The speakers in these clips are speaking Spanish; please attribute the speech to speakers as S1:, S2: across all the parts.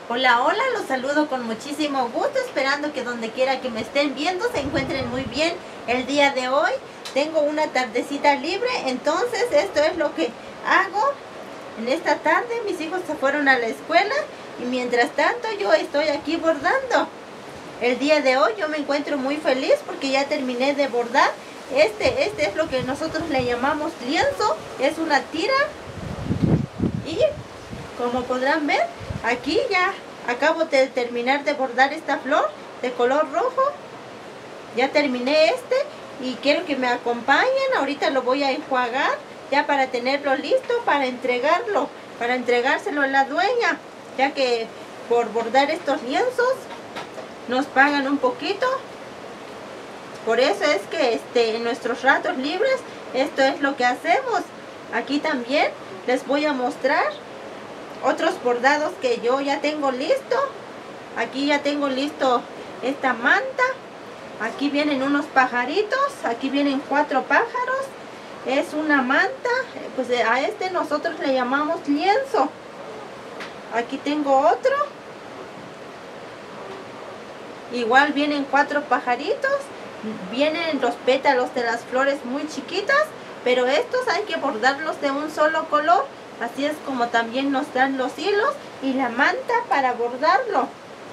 S1: Hola, hola, los saludo con muchísimo gusto, esperando que donde quiera que me estén viendo se encuentren muy bien. El día de hoy tengo una tardecita libre, entonces esto es lo que hago. En esta tarde mis hijos se fueron a la escuela y mientras tanto yo estoy aquí bordando. El día de hoy yo me encuentro muy feliz porque ya terminé de bordar. Este es lo que nosotros le llamamos lienzo, es una tira y como podrán ver, aquí ya acabo de terminar de bordar esta flor de color rojo. Ya terminé y quiero que me acompañen. Ahorita lo voy a enjuagar ya para tenerlo listo para entregárselo a la dueña, ya que por bordar estos lienzos nos pagan un poquito. Por eso es que en nuestros ratos libres esto es lo que hacemos. Aquí también les voy a mostrar otros bordados que yo ya tengo listo. Aquí ya tengo listo esta manta. Aquí vienen unos pajaritos. Aquí vienen 4 pájaros. Es una manta. Pues a nosotros le llamamos lienzo. Aquí tengo otro. Igual vienen 4 pajaritos. Vienen los pétalos de las flores muy chiquitas. Pero estos hay que bordarlos de un solo color. Así es como también nos dan los hilos y la manta para bordarlo.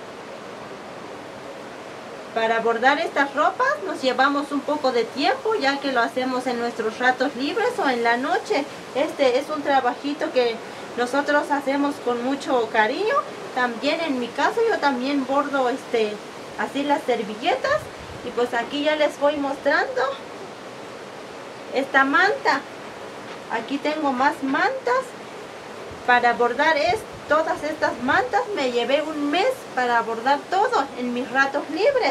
S1: Para bordar estas ropas nos llevamos un poco de tiempo, ya que lo hacemos en nuestros ratos libres o en la noche. Este es un trabajito que nosotros hacemos con mucho cariño. También en mi caso yo también bordo así las servilletas. Y pues aquí ya les voy mostrando esta manta. Aquí tengo más mantas. Para bordar todas estas mantas me llevé un mes para bordar todo en mis ratos libres.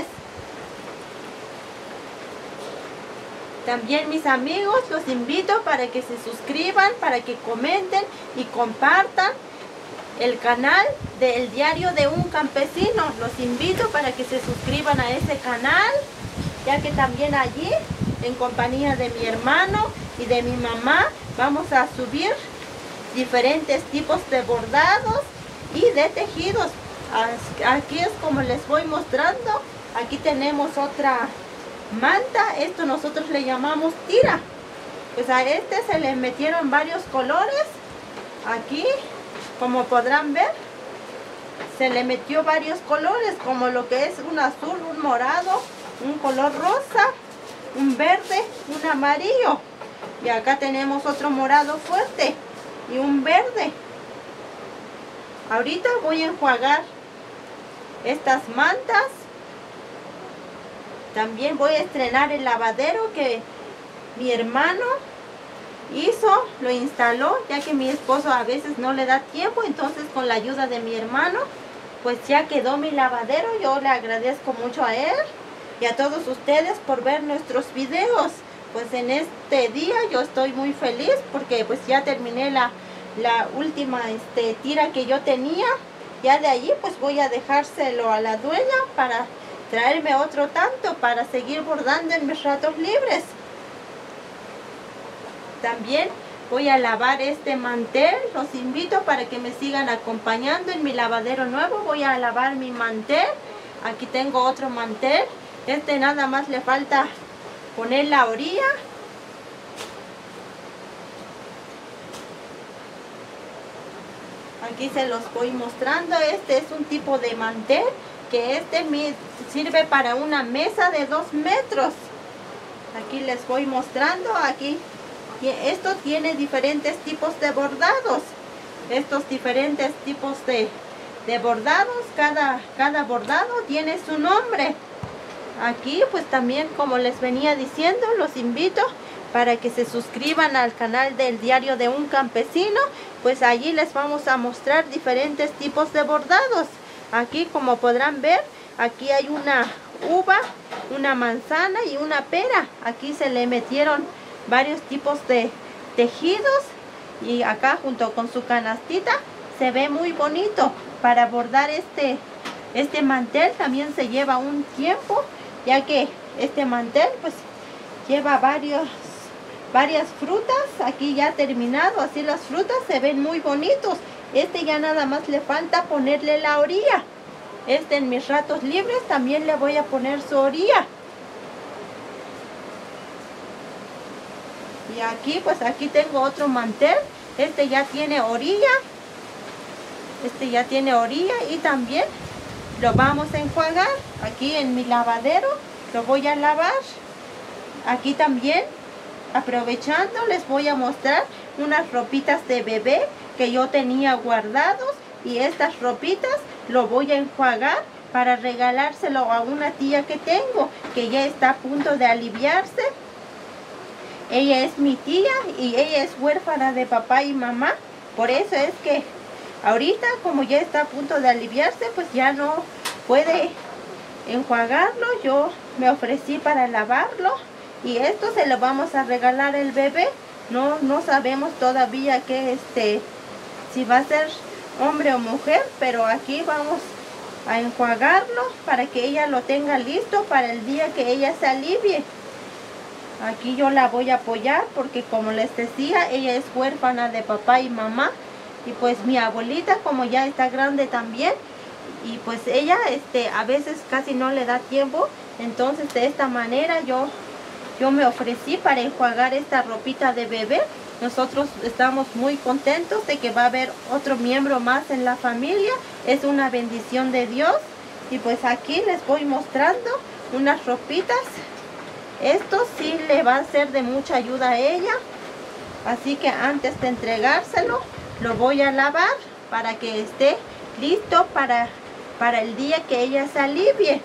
S1: También mis amigos los invito para que se suscriban, para que comenten y compartan el canal del Diario de un Campesino. Los invito para que se suscriban a ese canal, ya que también allí, en compañía de mi hermano y de mi mamá, vamos a subir diferentes tipos de bordados y de tejidos. Aquí es como les voy mostrando. Aquí tenemos otra manta. Esto nosotros le llamamos tira. Pues a se le metieron varios colores. Aquí, como podrán ver, se le metió varios colores, como lo que es un azul, un morado, un color rosa, un verde, un amarillo. Y acá tenemos otro morado fuerte y un verde. Ahorita voy a enjuagar estas mantas. También voy a estrenar el lavadero que mi hermano hizo, lo instaló, ya que mi esposo a veces no le da tiempo. Entonces con la ayuda de mi hermano pues ya quedó mi lavadero. Yo le agradezco mucho a él y a todos ustedes por ver nuestros videos. Pues en este día yo estoy muy feliz porque pues ya terminé la última tira que yo tenía. Ya de allí pues voy a dejárselo a la dueña para traerme otro tanto para seguir bordando en mis ratos libres. También voy a lavar este mantel. Los invito para que me sigan acompañando en mi lavadero nuevo. Voy a lavar mi mantel. Aquí tengo otro mantel. Nada más le falta poner la orilla. Aquí se los voy mostrando. Este es un tipo de mantel que me sirve para una mesa de 2 metros. Aquí les voy mostrando. Aquí esto tiene diferentes tipos de bordados. Estos diferentes tipos de bordados, cada bordado tiene su nombre. Aquí pues también, como les venía diciendo, los invito para que se suscriban al canal del Diario de un Campesino. Pues allí les vamos a mostrar diferentes tipos de bordados. Aquí, como podrán ver, aquí hay una uva, una manzana y una pera. Aquí se le metieron varios tipos de tejidos y acá junto con su canastita se ve muy bonito. Para bordar este mantel también se lleva un tiempo, ya que este mantel pues lleva varias frutas. Aquí ya terminado, así las frutas se ven muy bonitos Ya nada más le falta ponerle la orilla. En mis ratos libres también le voy a poner su orilla. Y aquí, pues aquí tengo otro mantel. Ya tiene orilla. Ya tiene orilla y también lo vamos a enjuagar. Aquí en mi lavadero lo voy a lavar. Aquí también, aprovechando, les voy a mostrar unas ropitas de bebé que yo tenía guardados. Y estas ropitas lo voy a enjuagar para regalárselo a una tía que tengo, que ya está a punto de aliviarse. Ella es mi tía y ella es huérfana de papá y mamá. Por eso es que ahorita, como ya está a punto de aliviarse, pues ya no puede enjuagarlo. Yo me ofrecí para lavarlo y esto se lo vamos a regalar al bebé. No sabemos todavía que si va a ser hombre o mujer, pero aquí vamos a enjuagarlo para que ella lo tenga listo para el día que ella se alivie. Aquí yo la voy a apoyar porque, como les decía, ella es huérfana de papá y mamá. Y pues mi abuelita, como ya está grande también, y pues ella a veces casi no le da tiempo. Entonces de esta manera yo me ofrecí para enjuagar esta ropita de bebé. Nosotros estamos muy contentos de que va a haber otro miembro más en la familia. Es una bendición de Dios. Y pues aquí les voy mostrando unas ropitas. Esto sí le va a ser de mucha ayuda a ella. Así que antes de entregárselo, lo voy a lavar para que esté listo para el día que ella se alivie.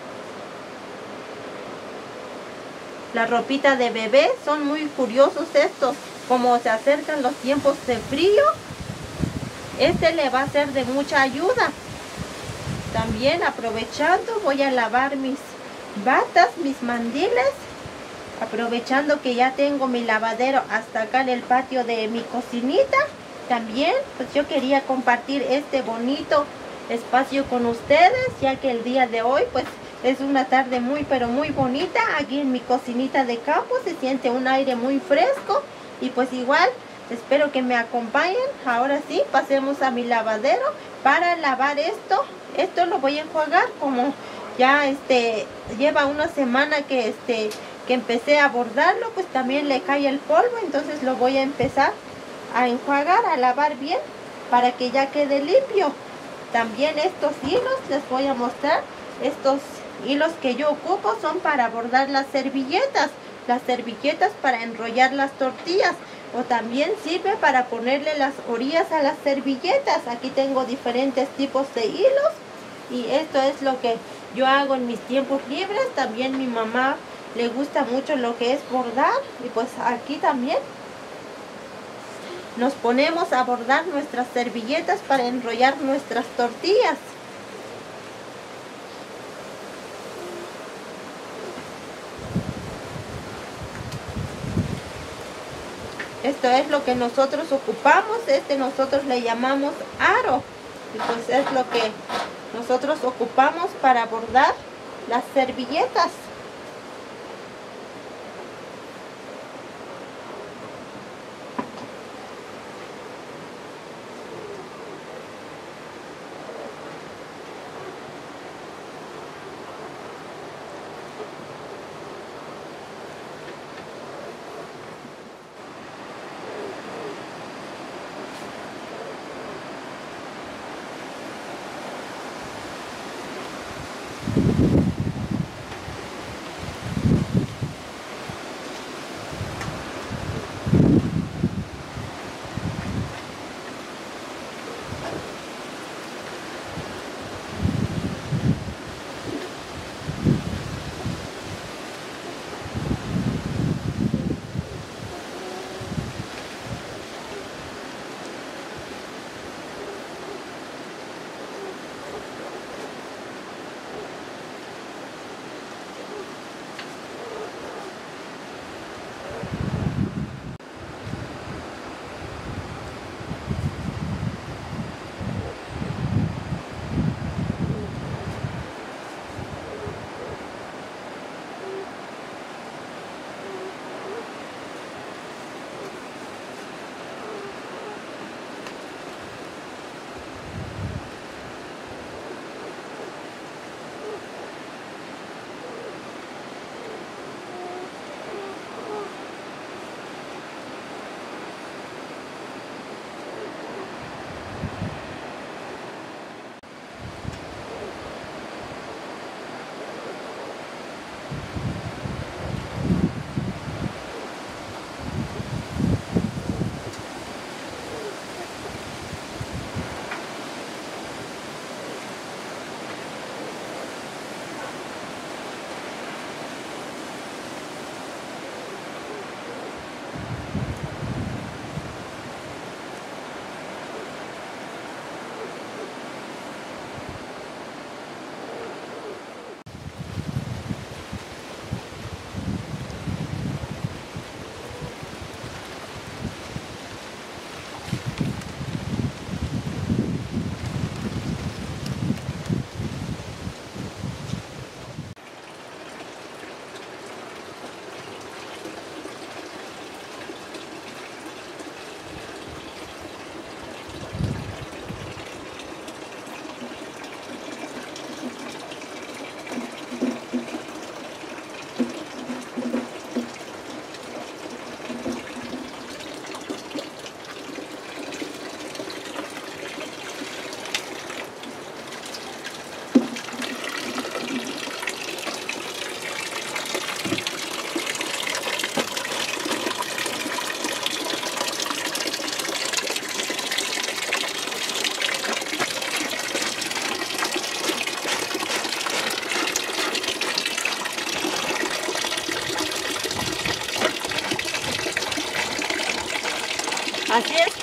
S1: La ropita de bebé son muy curiosos estos. Como se acercan los tiempos de frío, le va a ser de mucha ayuda. También, aprovechando, voy a lavar mis batas, mis mandiles. Aprovechando que ya tengo mi lavadero hasta acá en el patio de mi cocinita. También, pues yo quería compartir este bonito espacio con ustedes, ya que el día de hoy, pues es una tarde muy, pero muy bonita. Aquí en mi cocinita de campo se siente un aire muy fresco. Y pues igual, espero que me acompañen. Ahora sí, pasemos a mi lavadero para lavar esto. Esto lo voy a enjuagar, como ya lleva una semana que empecé a bordarlo, pues también le cae el polvo. Entonces lo voy a empezar a enjuagar, a lavar bien para que ya quede limpio. También estos hilos les voy a mostrar. Estos hilos que yo ocupo son para bordar las servilletas para enrollar las tortillas, o también sirve para ponerle las orillas a las servilletas. Aquí tengo diferentes tipos de hilos y esto es lo que yo hago en mis tiempos libres. También mi mamá le gusta mucho lo que es bordar, y pues aquí también nos ponemos a bordar nuestras servilletas para enrollar nuestras tortillas. Esto es lo que nosotros ocupamos. Nosotros le llamamos aro. Y pues es lo que nosotros ocupamos para bordar las servilletas.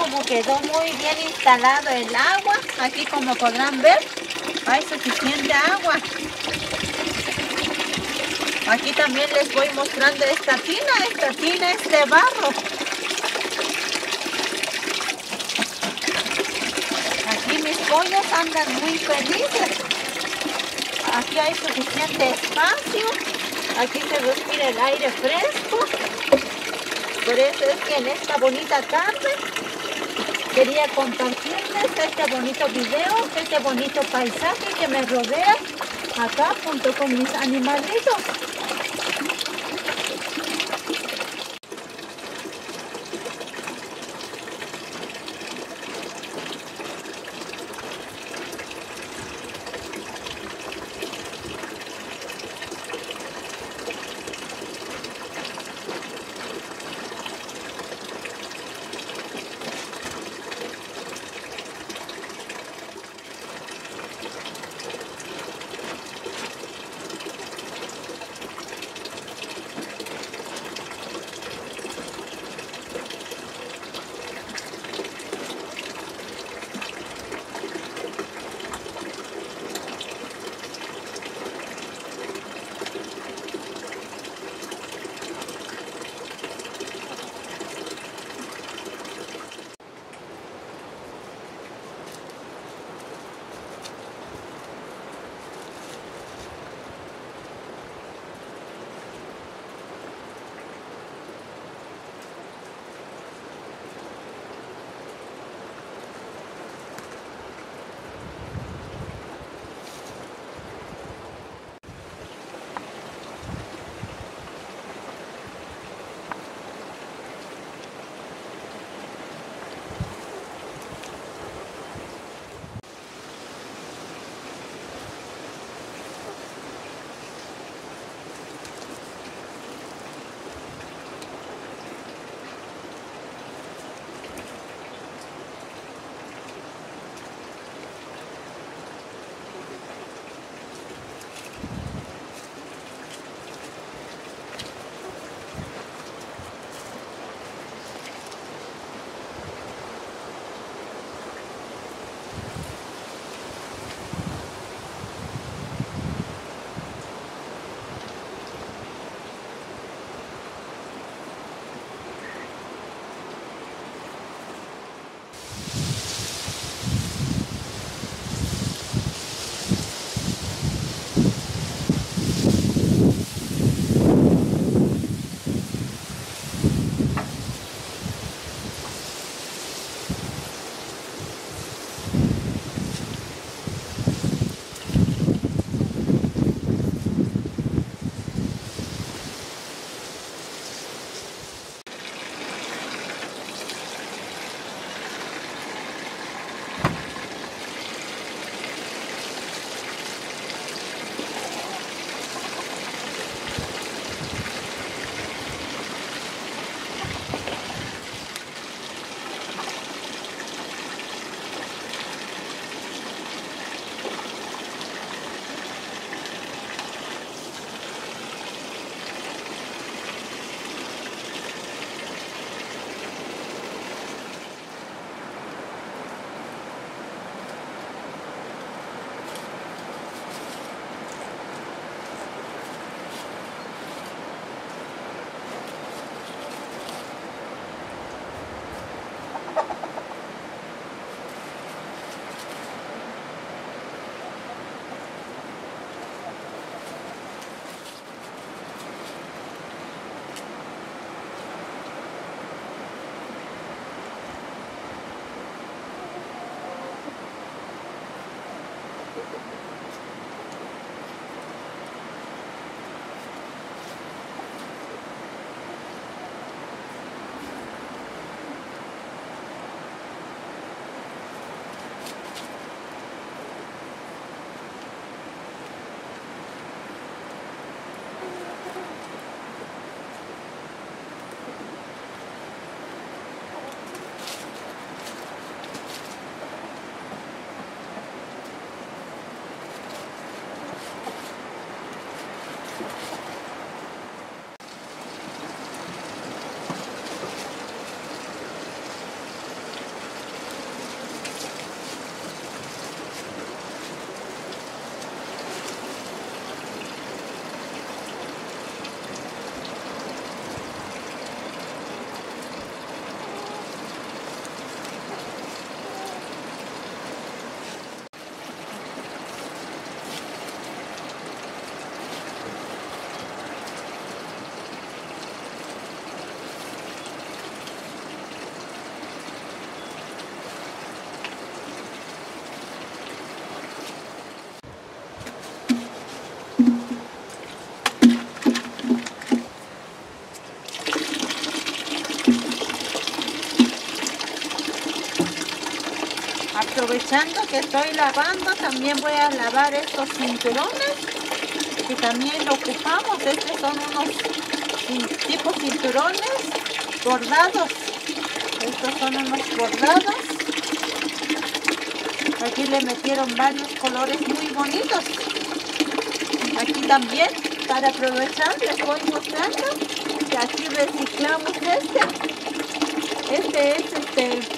S1: como quedó muy bien instalado el agua. Aquí como podrán ver, hay suficiente agua. Aquí también les voy mostrando esta tina. Esta tina es de barro. Aquí mis pollos andan muy felices. Aquí hay suficiente espacio. Aquí se respira el aire fresco. Por eso es que en esta bonita tarde quería compartirles este bonito video, este bonito paisaje que me rodea acá junto con mis animalitos. Aprovechando que estoy lavando, también voy a lavar estos cinturones que también lo ocupamos. Estos son unos tipo cinturones bordados. Estos son unos bordados. Aquí le metieron varios colores muy bonitos. Aquí también, para aprovechar, les voy mostrando que aquí reciclamos este es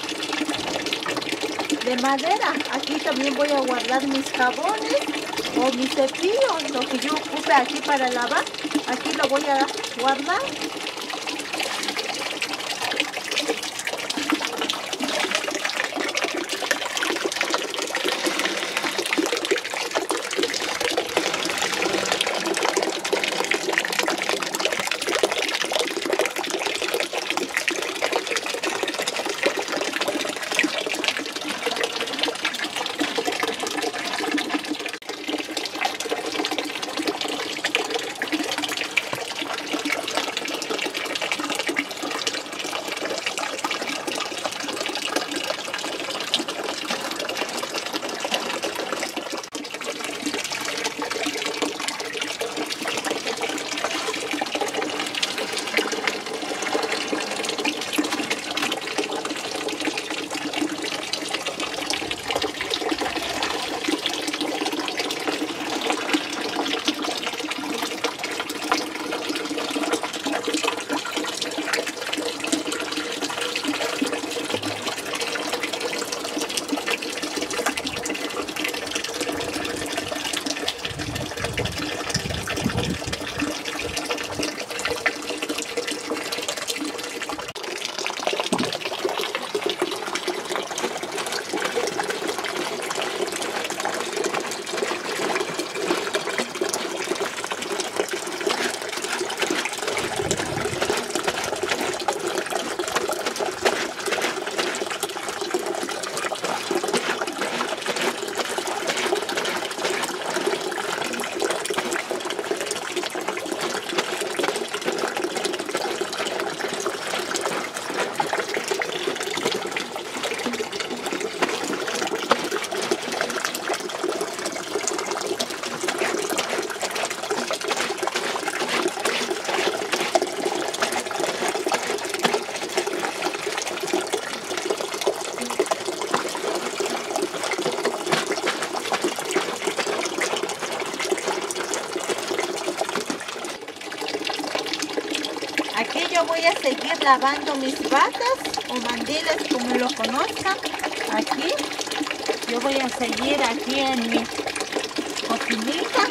S1: de madera. Aquí también voy a guardar mis jabones o mis cepillos, lo que yo ocupe aquí para lavar. Aquí lo voy a guardar. Aquí yo voy a seguir lavando mis batas o mandiles, como lo conozcan. Aquí yo voy a seguir aquí en mi cocinita.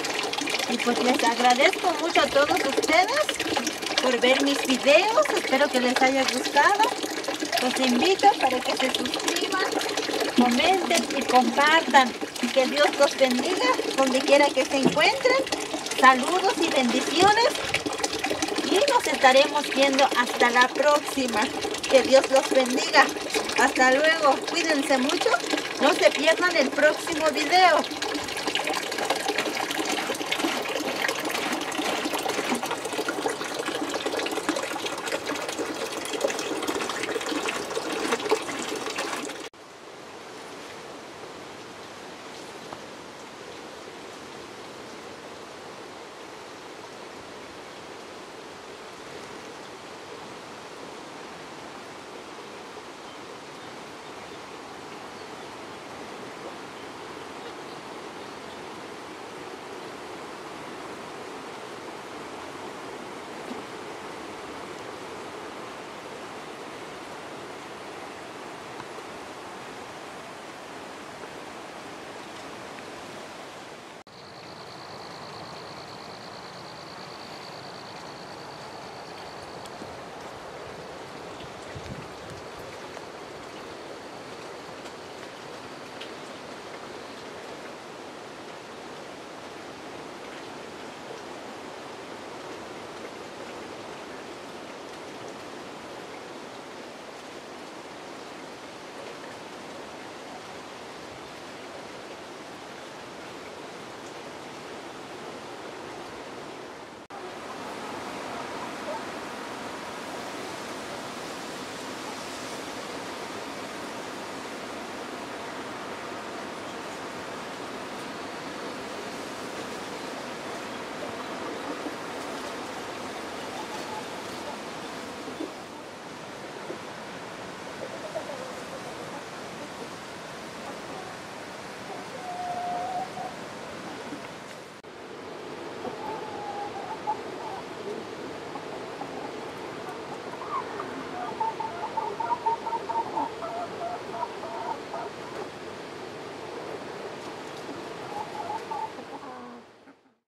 S1: Y pues les agradezco mucho a todos ustedes por ver mis videos. Espero que les haya gustado. Los invito para que se suscriban, comenten y compartan. Que Dios los bendiga donde quiera que se encuentren. Saludos y bendiciones. Y nos estaremos viendo hasta la próxima. Que Dios los bendiga. Hasta luego. Cuídense mucho. No se pierdan el próximo video.